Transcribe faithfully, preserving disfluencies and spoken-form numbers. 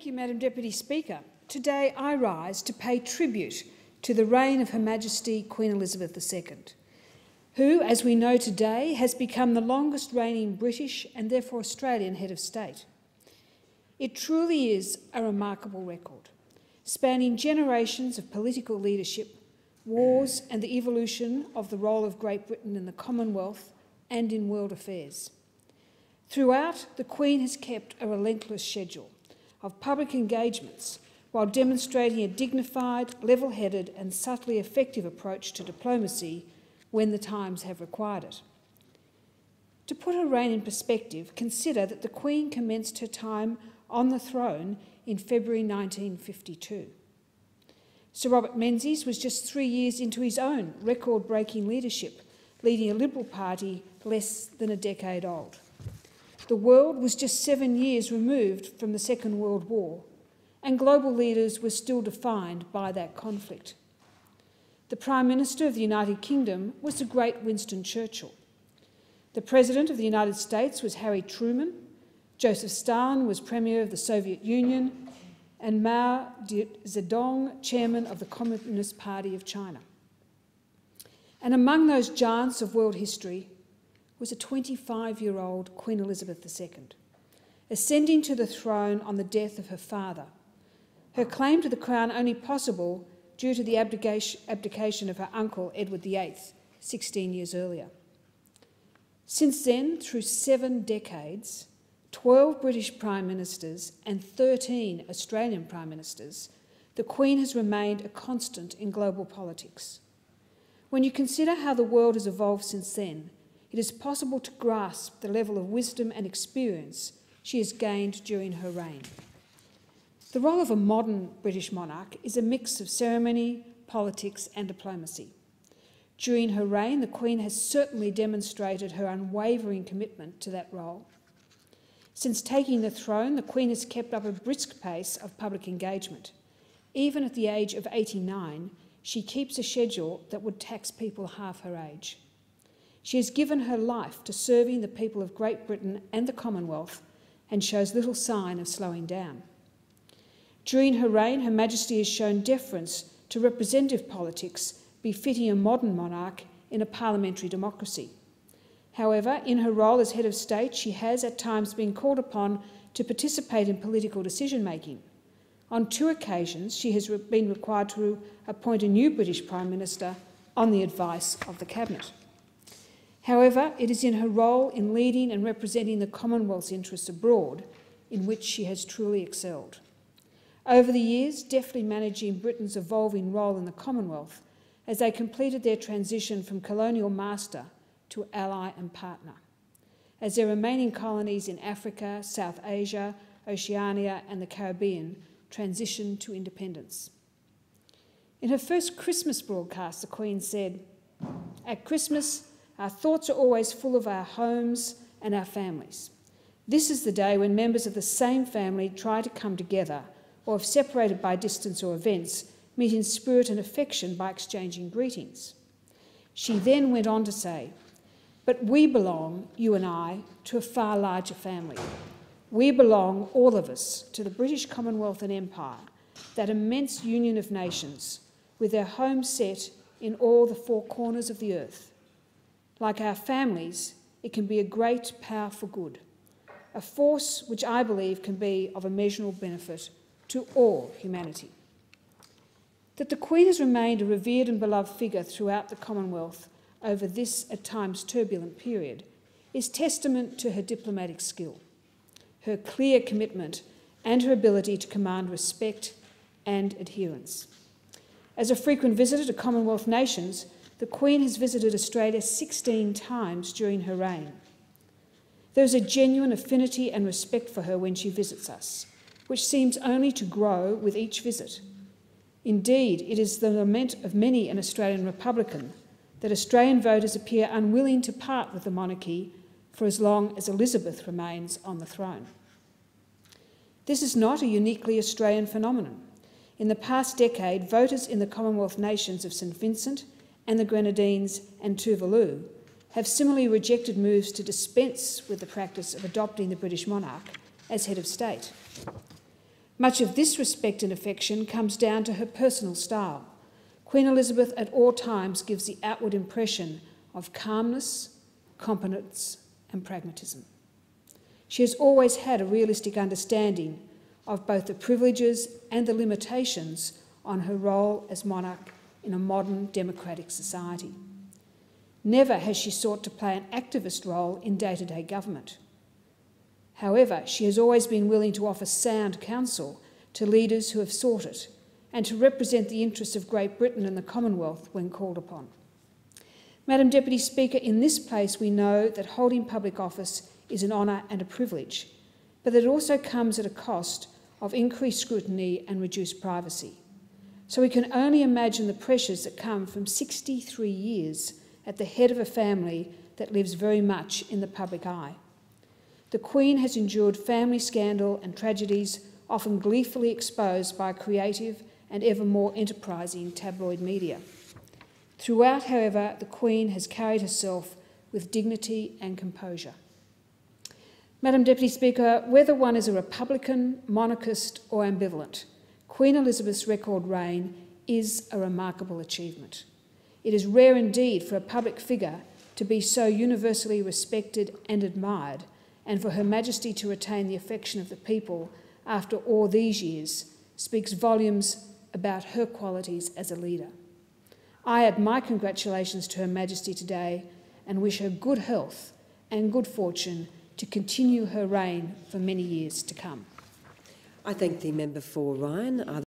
Thank you, Madam Deputy Speaker. Today I rise to pay tribute to the reign of Her Majesty Queen Elizabeth the Second, who, as we know today, has become the longest reigning British and therefore Australian head of state. It truly is a remarkable record, spanning generations of political leadership, wars and the evolution of the role of Great Britain in the Commonwealth and in world affairs. Throughout, the Queen has kept a relentless schedule of public engagements while demonstrating a dignified, level-headed and subtly effective approach to diplomacy when the times have required it. To put her reign in perspective, consider that the Queen commenced her time on the throne in February nineteen fifty-two. Sir Robert Menzies was just three years into his own record-breaking leadership, leading a Liberal Party less than a decade old. The world was just seven years removed from the Second World War, and global leaders were still defined by that conflict. The Prime Minister of the United Kingdom was the great Winston Churchill. The President of the United States was Harry Truman. Joseph Stalin was Premier of the Soviet Union, and Mao Zedong, Chairman of the Communist Party of China. And among those giants of world history was a twenty-five-year-old Queen Elizabeth the Second, ascending to the throne on the death of her father, her claim to the crown only possible due to the abdication of her uncle Edward the Eighth, sixteen years earlier. Since then, through seven decades, twelve British Prime Ministers and thirteen Australian Prime Ministers, the Queen has remained a constant in global politics. When you consider how the world has evolved since then, it is possible to grasp the level of wisdom and experience she has gained during her reign. The role of a modern British monarch is a mix of ceremony, politics and diplomacy. During her reign, the Queen has certainly demonstrated her unwavering commitment to that role. Since taking the throne, the Queen has kept up a brisk pace of public engagement. Even at the age of eighty-nine, she keeps a schedule that would tax people half her age. She has given her life to serving the people of Great Britain and the Commonwealth and shows little sign of slowing down. During her reign, Her Majesty has shown deference to representative politics befitting a modern monarch in a parliamentary democracy. However, in her role as head of state, she has at times been called upon to participate in political decision-making. On two occasions, she has been required to appoint a new British Prime Minister on the advice of the Cabinet. However, it is in her role in leading and representing the Commonwealth's interests abroad in which she has truly excelled. Over the years, deftly managing Britain's evolving role in the Commonwealth as they completed their transition from colonial master to ally and partner, as their remaining colonies in Africa, South Asia, Oceania and the Caribbean transitioned to independence. In her first Christmas broadcast, the Queen said, "At Christmas, our thoughts are always full of our homes and our families. This is the day when members of the same family try to come together, or if separated by distance or events, meet in spirit and affection by exchanging greetings." She then went on to say, "But we belong, you and I, to a far larger family. We belong, all of us, to the British Commonwealth and Empire, that immense union of nations, with their homes set in all the four corners of the earth. Like our families, it can be a great, powerful good, a force which I believe can be of immeasurable benefit to all humanity." That the Queen has remained a revered and beloved figure throughout the Commonwealth over this, at times, turbulent period is testament to her diplomatic skill, her clear commitment and her ability to command respect and adherence. As a frequent visitor to Commonwealth nations, the Queen has visited Australia sixteen times during her reign. There is a genuine affinity and respect for her when she visits us, which seems only to grow with each visit. Indeed, it is the lament of many an Australian Republican that Australian voters appear unwilling to part with the monarchy for as long as Elizabeth remains on the throne. This is not a uniquely Australian phenomenon. In the past decade, voters in the Commonwealth nations of Saint Vincent and the Grenadines and Tuvalu have similarly rejected moves to dispense with the practice of adopting the British monarch as head of state. Much of this respect and affection comes down to her personal style. Queen Elizabeth at all times gives the outward impression of calmness, competence and pragmatism. She has always had a realistic understanding of both the privileges and the limitations on her role as monarch in a modern democratic society. Never has she sought to play an activist role in day-to-day government. However, she has always been willing to offer sound counsel to leaders who have sought it and to represent the interests of Great Britain and the Commonwealth when called upon. Madam Deputy Speaker, in this place we know that holding public office is an honour and a privilege, but that it also comes at a cost of increased scrutiny and reduced privacy. So we can only imagine the pressures that come from sixty-three years at the head of a family that lives very much in the public eye. The Queen has endured family scandal and tragedies often gleefully exposed by creative and ever more enterprising tabloid media. Throughout, however, the Queen has carried herself with dignity and composure. Madam Deputy Speaker, whether one is a Republican, monarchist or ambivalent, Queen Elizabeth's record reign is a remarkable achievement. It is rare indeed for a public figure to be so universally respected and admired, and for Her Majesty to retain the affection of the people after all these years speaks volumes about her qualities as a leader. I add my congratulations to Her Majesty today and wish her good health and good fortune to continue her reign for many years to come. I thank the member for Ryan.